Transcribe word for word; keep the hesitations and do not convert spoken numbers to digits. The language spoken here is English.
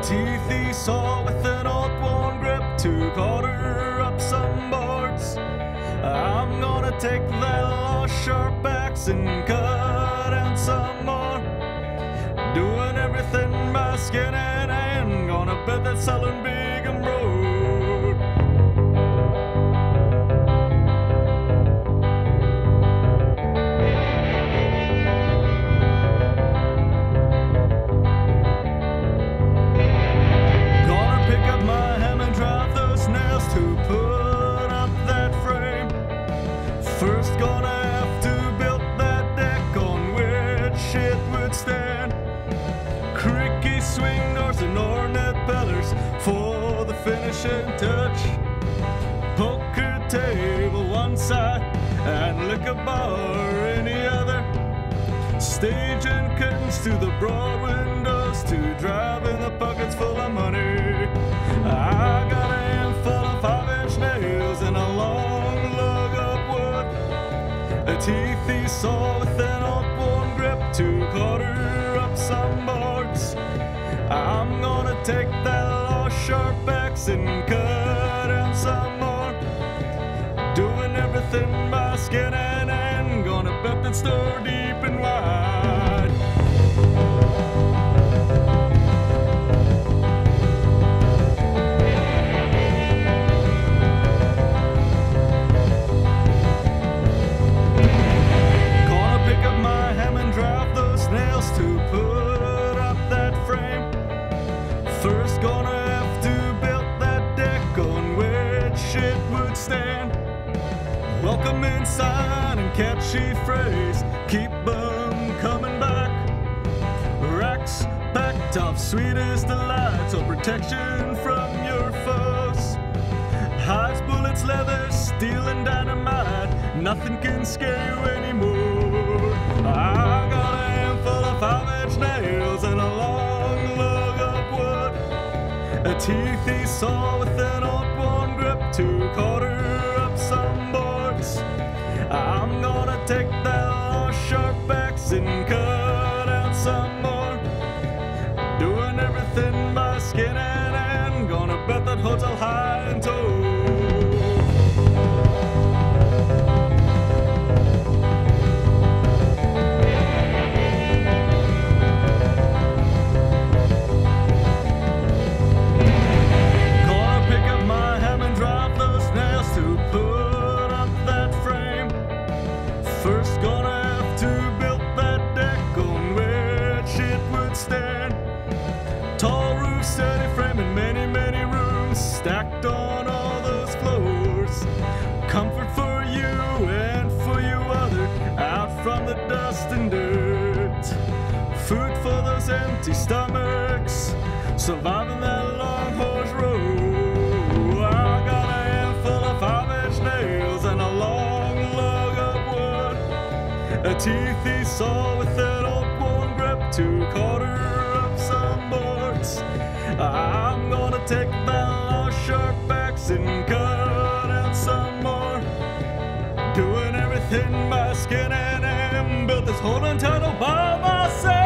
teethy saw with an old worn grip to quarter up some boards. I'm gonna take that long sharp axe and cut out some more. Doing everything by skin and hand, gonna bet that saloon big and broad. Gonna pick up my hammer and drive those nails to put up that frame. First gonna have to build that deck on which it would stand. Creaky swing doors and ornate pillars for the finishing touch. Poker table one side and liquor bar any other. Stage and curtains to the broad windows to drive in the pockets full of money. I got a handful of five-inch nails and a long lug of wood. A teethy saw with an old worn grip to quarter up some boards. I'm gonna take that long sharp axe and cut out some more. Doing everything by skin and hand, gonna bet that store deep and wide. Gonna pick up my hammer and drive those nails to put up that frame. First gonna have to build that deck on which it would stand. Welcome inside and catchy phrase, keep them coming back. Racks packed off sweetest delights, or protection from your foes. Hides, bullets, leather, steel and dynamite, nothing can scare you anymore. I got a handful of five-inch nails and a long lug of wood. A teethy saw with an old worn grip to quarter up some boards. I'm gonna take that long sharp axe and cut out some more. Doing everything by skin and hand, gonna bet that hotel high and tall. First gonna have to build that deck on which it would stand. Tall roof, steady frame, and many, many rooms stacked on all those floors. Comfort for you and for you other, out from the dust and dirt. Food for those empty stomachs, surviving that long horse road. I got a handful of five-inch nails and a long lug of wood. A teethy saw with an old worn grip to quarter up some boards. I'm gonna take that long sharp axe and cut out some more. Doing everything by skin and hand, built this whole entire by myself.